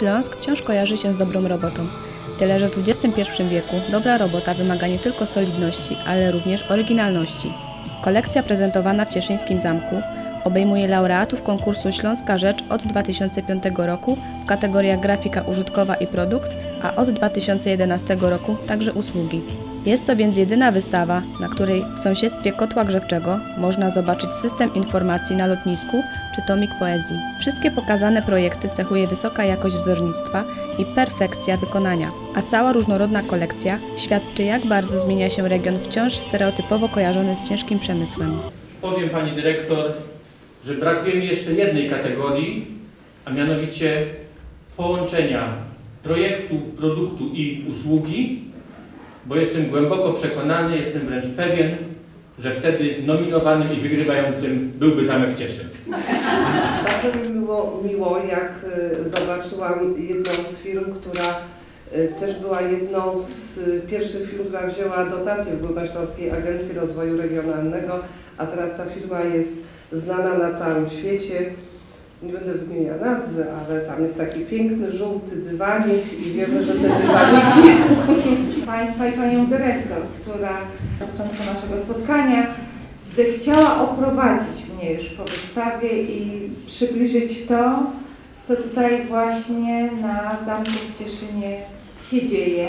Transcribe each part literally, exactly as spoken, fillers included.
Śląsk wciąż kojarzy się z dobrą robotą. Tyle, że w dwudziestym pierwszym wieku dobra robota wymaga nie tylko solidności, ale również oryginalności. Kolekcja prezentowana w Cieszyńskim Zamku obejmuje laureatów konkursu Śląska Rzecz od dwa tysiące piątego roku w kategoriach grafika użytkowa i produkt, a od dwa tysiące jedenastego roku także usługi. Jest to więc jedyna wystawa, na której w sąsiedztwie kotła grzewczego można zobaczyć system informacji na lotnisku czy tomik poezji. Wszystkie pokazane projekty cechuje wysoka jakość wzornictwa i perfekcja wykonania, a cała różnorodna kolekcja świadczy, jak bardzo zmienia się region wciąż stereotypowo kojarzony z ciężkim przemysłem. Powiem pani dyrektor, że brakuje mi jeszcze jednej kategorii, a mianowicie połączenia projektu, produktu i usługi, bo jestem głęboko przekonany, jestem wręcz pewien, że wtedy nominowanym i wygrywającym byłby Zamek Cieszyn. Bardzo mi było miło, jak zobaczyłam jedną z firm, która też była jedną z pierwszych firm, która wzięła dotację w Górnośląskiej Agencji Rozwoju Regionalnego, a teraz ta firma jest znana na całym świecie. Nie będę wymieniała nazwy, ale tam jest taki piękny, żółty dywanik i wiemy, że te dywaniki... Państwa i Panią Dyrektor, która na początku naszego spotkania zechciała oprowadzić mnie już po wystawie i przybliżyć to, co tutaj właśnie na Zamku w Cieszynie się dzieje.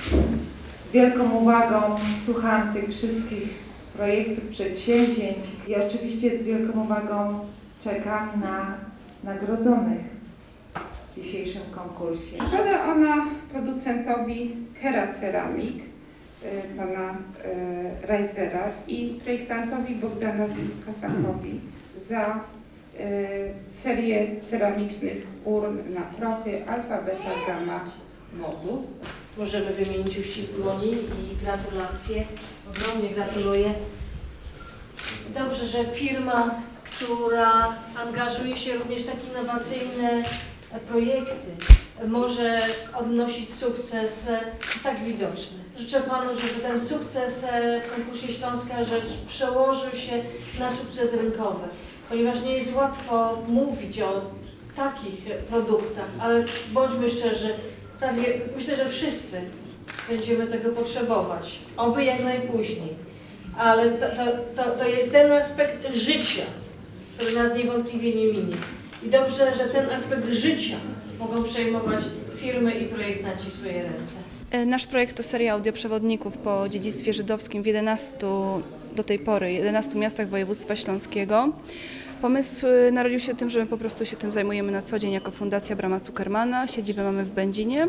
Z wielką uwagą słucham tych wszystkich projektów, przedsięwzięć i oczywiście z wielką uwagą czekam na nagrodzonych w dzisiejszym konkursie. Przypada ona producentowi Kera Ceramic, pana Reisera, i projektantowi Bogdanowi Kasakowi za serię ceramicznych urn na prochy Alfa, Beta, Gamma, Modus. Możemy wymienić uścisk dłoni i gratulacje. Ogromnie gratuluję. Dobrze, że firma, która angażuje się również w takie innowacyjne projekty, może odnosić sukces tak widoczny. Życzę Panu, żeby ten sukces w konkursie Śląska Rzecz przełożył się na sukces rynkowy, ponieważ nie jest łatwo mówić o takich produktach, ale bądźmy szczerzy, prawie myślę, że wszyscy będziemy tego potrzebować, oby jak najpóźniej. Ale to, to, to, to jest ten aspekt życia, który nas niewątpliwie nie minie. I dobrze, że ten aspekt życia mogą przejmować firmy i projektanci w swoje ręce. Nasz projekt to seria audioprzewodników po dziedzictwie żydowskim w jedenastu, do tej pory, jedenastu miastach województwa śląskiego. Pomysł narodził się tym, że my po prostu się tym zajmujemy na co dzień jako Fundacja Brama Cukermana. Siedzibę mamy w Będzinie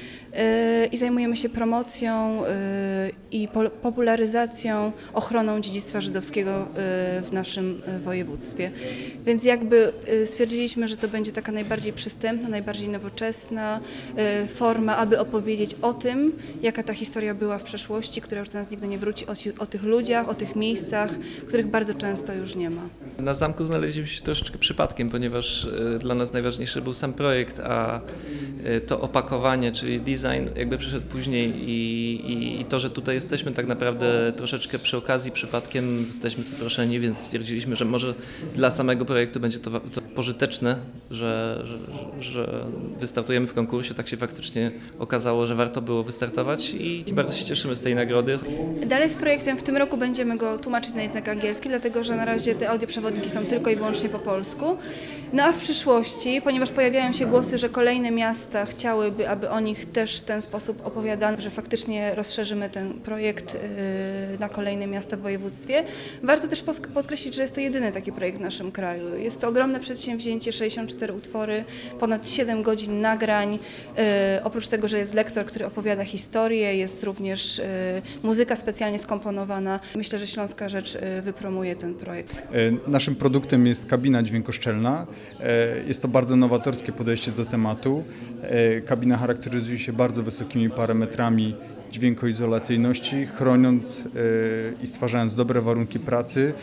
i zajmujemy się promocją i popularyzacją, ochroną dziedzictwa żydowskiego w naszym województwie. Więc jakby stwierdziliśmy, że to będzie taka najbardziej przystępna, najbardziej nowoczesna forma, aby opowiedzieć o tym, jaka ta historia była w przeszłości, która już do nas nigdy nie wróci, o, o tych ludziach, o tych miejscach, których bardzo często już nie ma. Na zamku znaleźliśmy się troszeczkę przypadkiem, ponieważ dla nas najważniejszy był sam projekt, a to opakowanie, czyli design, jakby przyszedł później i, i, i to, że tutaj jesteśmy tak naprawdę troszeczkę przy okazji, przypadkiem jesteśmy zaproszeni, więc stwierdziliśmy, że może dla samego projektu będzie to, to pożyteczne, że, że, że wystartujemy w konkursie. Tak się faktycznie okazało, że warto było wystartować i bardzo się cieszymy z tej nagrody. Dalej z projektem w tym roku będziemy go tłumaczyć na język angielski, dlatego że na razie te audioprzewodniki są tylko i wyłącznie po polsku. No a w przyszłości, ponieważ pojawiają się głosy, że kolejne miasta chciałyby, aby o nich też w ten sposób opowiadano, że faktycznie rozszerzymy ten projekt na kolejne miasta w województwie. Warto też podkreślić, że jest to jedyny taki projekt w naszym kraju. Jest to ogromne przedsięwzięcie, sześćdziesiąt cztery utwory, ponad siedem godzin nagrań. Oprócz tego, że jest lektor, który opowiada historię, jest również muzyka specjalnie skomponowana. Myślę, że Śląska Rzecz wypromuje ten projekt. Naszym produktem jest kabina dźwiękoszczelna. Jest to bardzo nowatorskie podejście do tematu. Kabina charakteryzuje się bardzo wysokimi parametrami dźwiękoizolacyjności, chroniąc i stwarzając dobre warunki pracy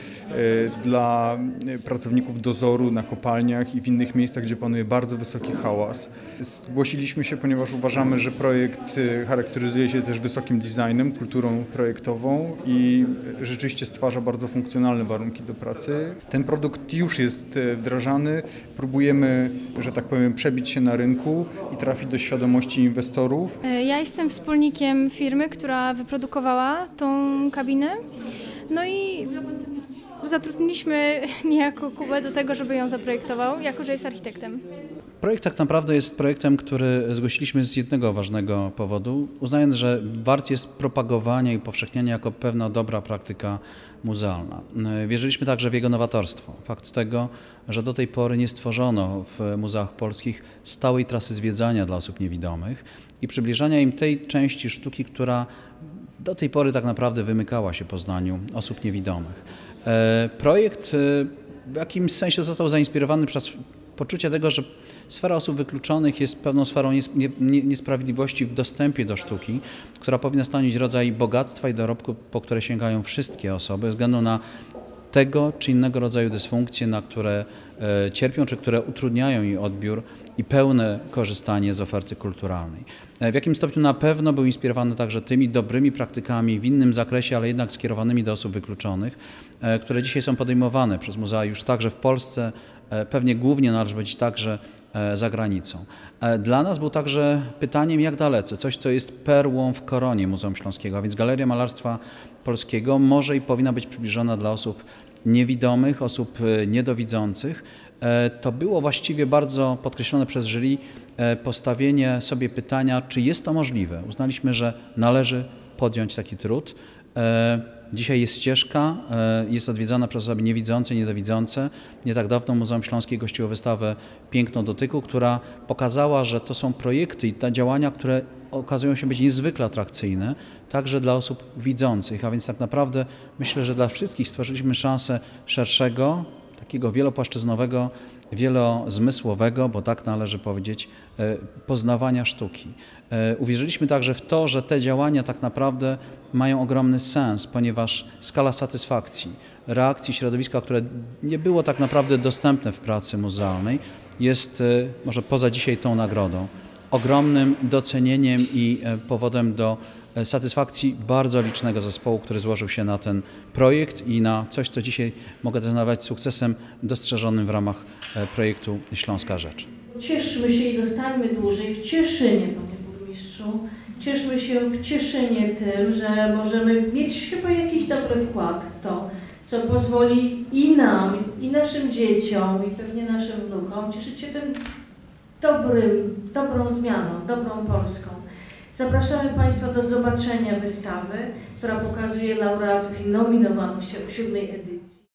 dla pracowników dozoru na kopalniach i w innych miejscach, gdzie panuje bardzo wysoki hałas. Zgłosiliśmy się, ponieważ uważamy, że projekt charakteryzuje się też wysokim designem, kulturą projektową i rzeczywiście stwarza bardzo funkcjonalne warunki do pracy. Ten produkt już jest wdrażany, próbujemy, że tak powiem, przebić się na rynku i trafić do świadomości inwestorów. Ja jestem wspólnikiem firmy, która wyprodukowała tą kabinę, no i zatrudniliśmy niejako Kubę do tego, żeby ją zaprojektował, jako że jest architektem. Projekt tak naprawdę jest projektem, który zgłosiliśmy z jednego ważnego powodu, uznając, że wart jest propagowania i upowszechniania jako pewna dobra praktyka muzealna. Wierzyliśmy także w jego nowatorstwo. Fakt tego, że do tej pory nie stworzono w muzeach polskich stałej trasy zwiedzania dla osób niewidomych i przybliżania im tej części sztuki, która do tej pory tak naprawdę wymykała się Poznaniu osób niewidomych. Projekt w jakimś sensie został zainspirowany przez poczucie tego, że sfera osób wykluczonych jest pewną sferą niesprawiedliwości w dostępie do sztuki, która powinna stanowić rodzaj bogactwa i dorobku, po które sięgają wszystkie osoby, ze względu na tego czy innego rodzaju dysfunkcje, na które cierpią, czy które utrudniają jej odbiór i pełne korzystanie z oferty kulturalnej. W jakim stopniu na pewno był inspirowany także tymi dobrymi praktykami w innym zakresie, ale jednak skierowanymi do osób wykluczonych, które dzisiaj są podejmowane przez muzea już także w Polsce, pewnie głównie, no ale być także za granicą. Dla nas był także pytaniem, jak dalece, coś co jest perłą w koronie Muzeum Śląskiego, a więc Galeria Malarstwa Polskiego może i powinna być przybliżona dla osób niewidomych, osób niedowidzących. To było właściwie bardzo podkreślone przez jury postawienie sobie pytania, czy jest to możliwe. Uznaliśmy, że należy podjąć taki trud. Dzisiaj jest ścieżka, jest odwiedzana przez osoby niewidzące, niedowidzące. Nie tak dawno Muzeum Śląskie gościło wystawę Piękno dotyku, która pokazała, że to są projekty i te działania, które okazują się być niezwykle atrakcyjne, także dla osób widzących. A więc tak naprawdę myślę, że dla wszystkich stworzyliśmy szansę szerszego, takiego wielopłaszczyznowego, wielozmysłowego, bo tak należy powiedzieć, poznawania sztuki. Uwierzyliśmy także w to, że te działania tak naprawdę mają ogromny sens, ponieważ skala satysfakcji, reakcji środowiska, które nie było tak naprawdę dostępne w pracy muzealnej, jest może poza dzisiaj tą nagrodą ogromnym docenieniem i powodem do satysfakcji bardzo licznego zespołu, który złożył się na ten projekt i na coś, co dzisiaj mogę nazwać sukcesem dostrzeżonym w ramach projektu Śląska Rzecz. Cieszmy się i zostańmy dłużej w Cieszynie, panie burmistrzu. Cieszmy się w Cieszynie tym, że możemy mieć chyba jakiś dobry wkład w to, co pozwoli i nam, i naszym dzieciom, i pewnie naszym wnukom cieszyć się tym dobrym, dobrą zmianą, dobrą Polską. Zapraszamy Państwa do zobaczenia wystawy, która pokazuje laureatów i nominowanych w siódmej edycji.